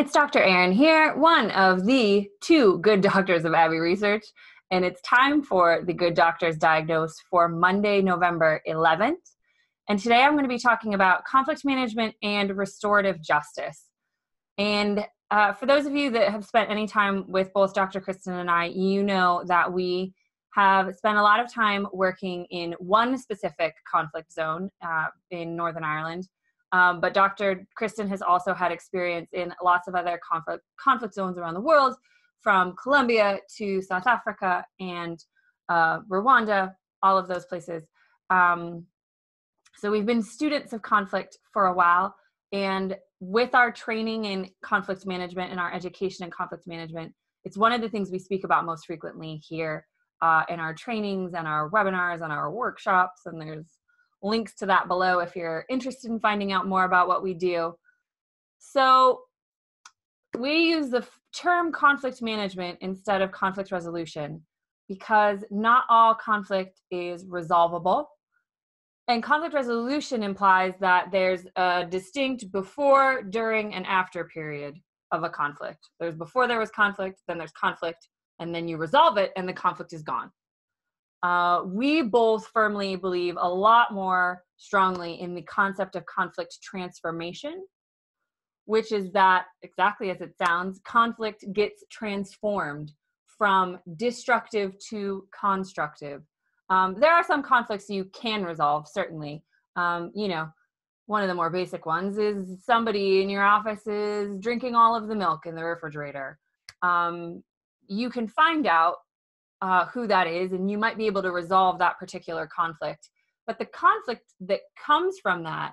It's Dr. Erin here, one of the two good doctors of Abbey Research, and it's time for the Good Doctors Diagnose for Monday, November 11th. And today I'm going to be talking about conflict management and restorative justice. And for those of you that have spent any time with both Dr. Kristen and I, you know that we have spent a lot of time working in one specific conflict zone in Northern Ireland. But Dr. Kristen has also had experience in lots of other conflict zones around the world, from Colombia to South Africa and Rwanda, all of those places. So we've been students of conflict for a while, and with our training in conflict management and our education in conflict management, it's one of the things we speak about most frequently here in our trainings and our webinars and our workshops, and there's links to that below if you're interested in finding out more about what we do. So we use the term conflict management instead of conflict resolution because not all conflict is resolvable. And conflict resolution implies that there's a distinct before, during, and after period of a conflict. There's before there was conflict, then there's conflict, and then you resolve it and the conflict is gone. We both firmly believe a lot more strongly in the concept of conflict transformation, which is that, exactly as it sounds, conflict gets transformed from destructive to constructive. There are some conflicts you can resolve, certainly. One of the more basic ones is somebody in your office is drinking all of the milk in the refrigerator. You can find out who that is, and you might be able to resolve that particular conflict. But the conflict that comes from that,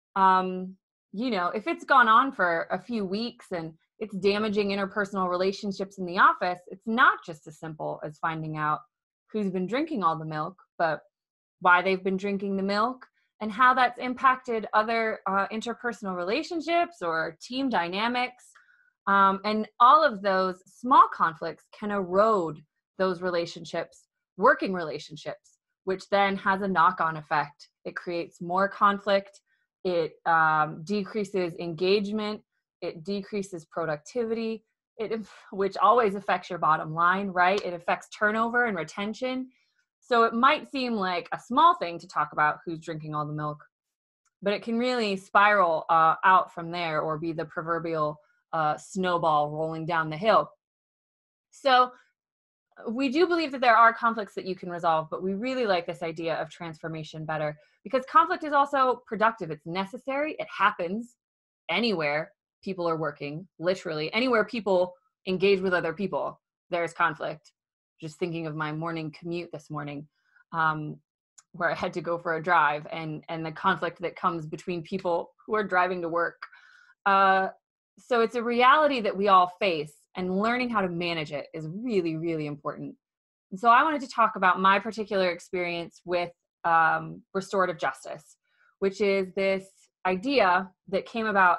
if it's gone on for a few weeks and it's damaging interpersonal relationships in the office, it's not just as simple as finding out who's been drinking all the milk, but why they've been drinking the milk and how that's impacted other interpersonal relationships or team dynamics. And all of those small conflicts can erode those relationships, working relationships, which then has a knock-on effect. It creates more conflict, it decreases engagement, it decreases productivity, which always affects your bottom line, right? It affects turnover and retention. So it might seem like a small thing to talk about who's drinking all the milk, but it can really spiral out from there, or be the proverbial snowball rolling down the hill. So we do believe that there are conflicts that you can resolve, but we really like this idea of transformation better because conflict is also productive. It's necessary. It happens anywhere people are working, literally anywhere people engage with other people, there's conflict. Just thinking of my morning commute this morning, where I had to go for a drive, and the conflict that comes between people who are driving to work. So it's a reality that we all face, and learning how to manage it is really, really important. And so I wanted to talk about my particular experience with restorative justice, which is this idea that came about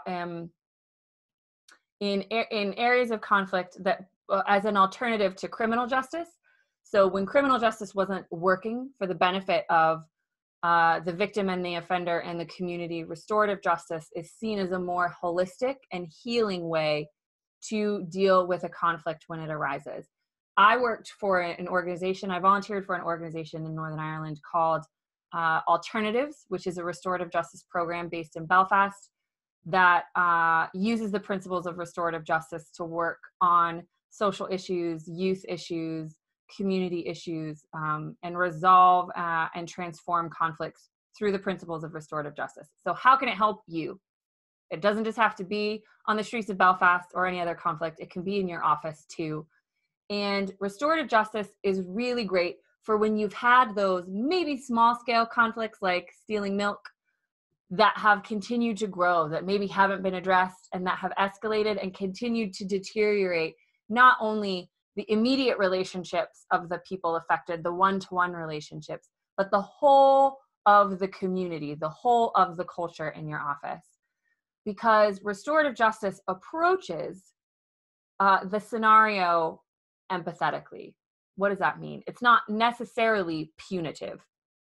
in areas of conflict that as an alternative to criminal justice. So when criminal justice wasn't working for the benefit of the victim and the offender and the community, restorative justice is seen as a more holistic and healing way to deal with a conflict when it arises. I worked for an organization, I volunteered for an organization in Northern Ireland called Alternatives, which is a restorative justice program based in Belfast that uses the principles of restorative justice to work on social issues, youth issues, community issues, and resolve and transform conflicts through the principles of restorative justice. So how can it help you? It doesn't just have to be on the streets of Belfast or any other conflict. It can be in your office too. And restorative justice is really great for when you've had those maybe small scale conflicts like stealing milk that have continued to grow, that maybe haven't been addressed, and that have escalated and continued to deteriorate not only the immediate relationships of the people affected, the one-to-one relationships, but the whole of the community, the whole of the culture in your office. Because restorative justice approaches the scenario empathetically. What does that mean? It's not necessarily punitive.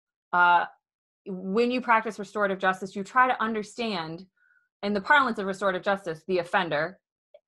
When you practice restorative justice, you try to understand, in the parlance of restorative justice, the offender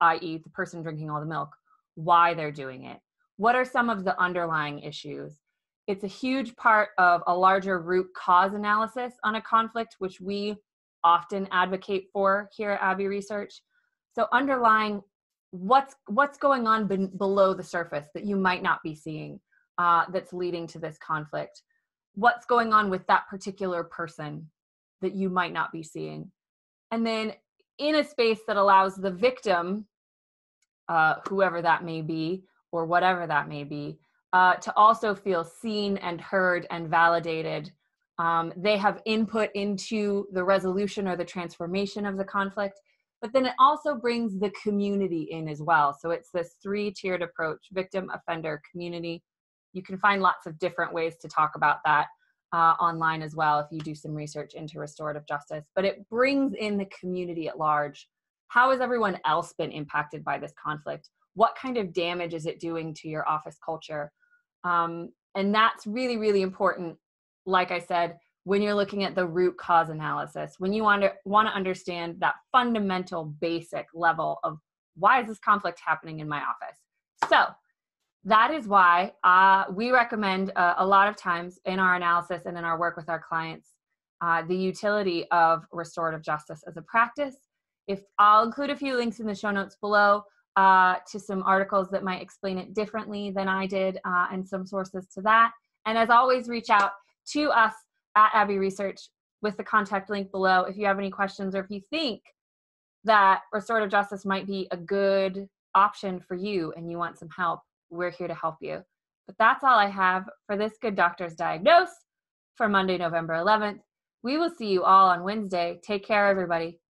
i.e. the person drinking all the milk, why they're doing it. What are some of the underlying issues? It's a huge part of a larger root cause analysis on a conflict, which we often advocate for here at Abbey Research. So underlying what's going on below the surface that you might not be seeing that's leading to this conflict. What's going on with that particular person that you might not be seeing. And then in a space that allows the victim, whoever that may be, or whatever that may be, to also feel seen and heard and validated. They have input into the resolution or the transformation of the conflict, but then it also brings the community in as well. So it's this 3-tiered approach: victim, offender, community. You can find lots of different ways to talk about that online as well if you do some research into restorative justice, but it brings in the community at large. How has everyone else been impacted by this conflict? What kind of damage is it doing to your office culture? And that's really, really important, like I said, when you're looking at the root cause analysis, when you want to understand that fundamental basic level of why is this conflict happening in my office? So that is why we recommend a lot of times in our analysis and in our work with our clients, the utility of restorative justice as a practice. I'll include a few links in the show notes below to some articles that might explain it differently than I did, and some sources to that. And as always, reach out to us at Abbey Research with the contact link below if you have any questions, or if you think that restorative justice might be a good option for you and you want some help. We're here to help you. But that's all I have for this Good Doctors Diagnose for Monday, November 11th. We will see you all on Wednesday. Take care, everybody.